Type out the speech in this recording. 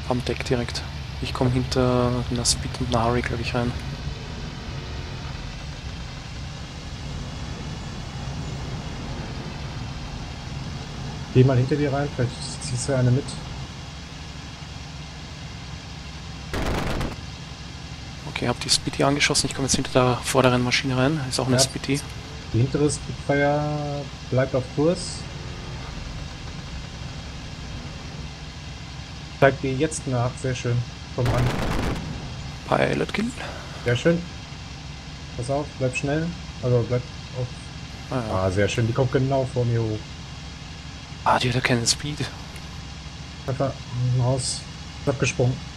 Am Deck direkt. Ich komme hinter einer Speed und einer Harry, glaube ich, rein. Geh mal hinter dir rein, vielleicht ziehst du eine mit. Okay, habe die Speedy angeschossen. Ich komme jetzt hinter der vorderen Maschine rein. Ist auch eine Ja, Speedy. die hintere Spitfire bleibt auf Kurs. Zeigt dir jetzt nach, sehr schön. Komm ran. Pilot Kill. Sehr schön. Pass auf, bleib schnell. Also bleib auf. Ah, ja. Ah, sehr schön. Die kommt genau vor mir hoch. Ah, die hat ja keinen Speed. Einfach raus. Ist abgesprungen.